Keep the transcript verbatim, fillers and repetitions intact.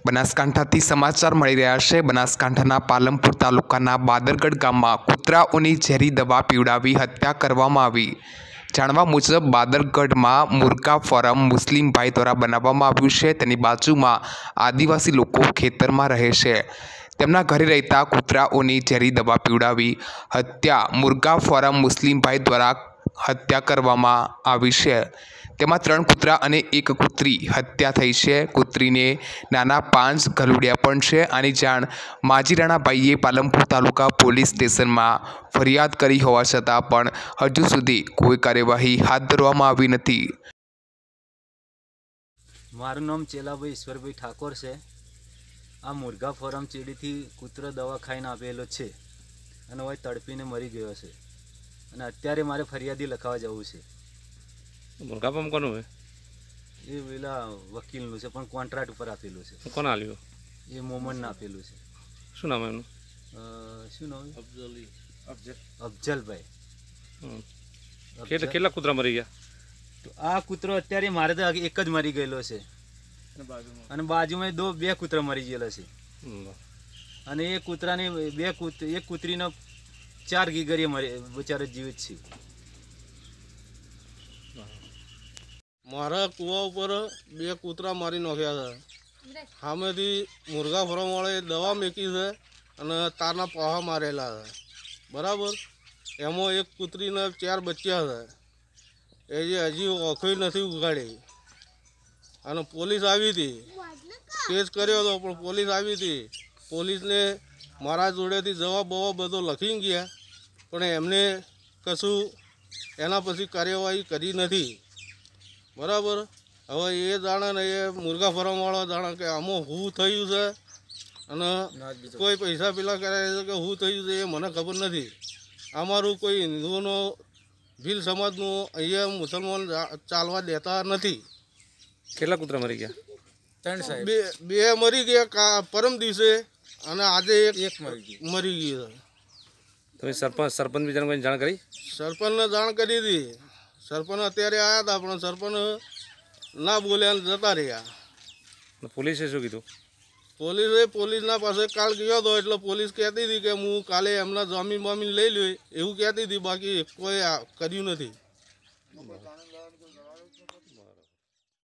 બનાસકાંઠાથી સમાचार મળી રહ્યા છે। બનાસકાંઠાના પાલનપુર તાલુકાના બાદરગઢ ગામમાં કૂતરાઓની ઝેરી દવા પીવડાવી હત્યા કરવામાં આવી। જાણવા મુજબ બાદરગઢમાં મુર્ગા ફાર્મ મુસ્લિમ ભાઈ દ્વારા બનાવવામાં આવ્યું છે। તેની બાજુમાં આદિવાસી લોકો ખેતરમાં રહે છે। તેમના ઘરે રહેતા કૂતરાઓની ઝેરી દવા પીવડાવી હત્યા મુર્ગા ફાર્મ મુસ્લિમ ભાઈ દ્વારા હત્યા કરવામાં આવી છે। તેમાં ત્રણ કૂતરા અને એક કૂતરી હત્યા થઈ છે। કૂતરીને નાના પાંચ ગલુડિયા પણ છે। આની જાણ માજીરાણાભાઈએ પાલનપુર તાલુકા પોલીસ સ્ટેશનમાં ફરિયાદ કરી હોવા છતાં પણ હજુ સુધી કોઈ કાર્યવાહી હાથ ધરવામાં આવી નથી। મારું નામ ચેલાભાઈ ઈશ્વરભાઈ ઠાકોર છે। આ મુર્ગા ફાર્મ ચેડીથી કૂતરો દવા ખાઈને આવેલો છે અને હવે તડપીને મરી ગયો છે અને અત્યારે મારે ફરિયાદી લખાવા જવું છે। मुर्गा फार्म कोનું है એ પેલા વકીલનું છે પણ કોન્ટ્રાક્ટ ઉપર આપેલું છે। કોણ આલ્યું એ મોમનને આપેલું છે। શું નામ એનું શું નામ અફજલી અફજલ અફજલભાઈ। કેટલા કેટલા કૂતરા મરી ગયા? તો આ કૂતરો અત્યારે મારે તો એક જ મરી ગયેલો છે અને બાજુમાં દો બે કૂતરા મરી ગયેલા છે અને એ કૂતરાની બે કૂત એક કૂતરીનો ચાર ગીગરીએ મરી બચારા જીવિત છે। मारा कुआ पर बे कूतरा मारी नाख्या है। सामेथी मुर्गा फार्म वाले दवा मेकी है अने तारना पाहा मारेला है बराबर। एम एक कूतरी ने चार बच्चा है ए जे हजी आँखों नहीं उगाड़ी अने पोलीस आई थी केस कर्यो तो पण पोलीस आई थी। पोलीस ने मारा जोड़े थी जवाब बवाब बधो लखी गया पण एमने कशु एना पछी कार्यवाही करी नहीं बराबर। हवे ये जाने ने ये मुर्गा फार्म वाला जाने के आमो हूँ थयुं छे अने कोई पैसा पेला करे छे के हूँ थयुं छे ए मने खबर नहीं। अमारू कोई हिंदुओनो भील समाजनो अहींया मुसलमान चालवा देता नहीं। કેટલા કૂતરા મરી ગયા? ત્રણ સાહેબ बे बे मरी गया परम दिवसे अने आजे एक एक मरी गई मरी गई है। તમે સરપંચ સરપંચ બીજાને કોઈ જાણ કરી? सरपंच ने जाण करी थी। सरपंच अत्यारे आया था पण सरपंच ना बोल्या जता रह्या। પોલીસે શું કીધું? પોલીસે પોલીસના પાસે કાલ ગયો હતો એટલે પોલીસ કહેતી હતી કે હું કાલે એમના જામીન બામીન લઈ લ્યો એવું કહેતી હતી, બાકી કોઈ કર્યું નથી।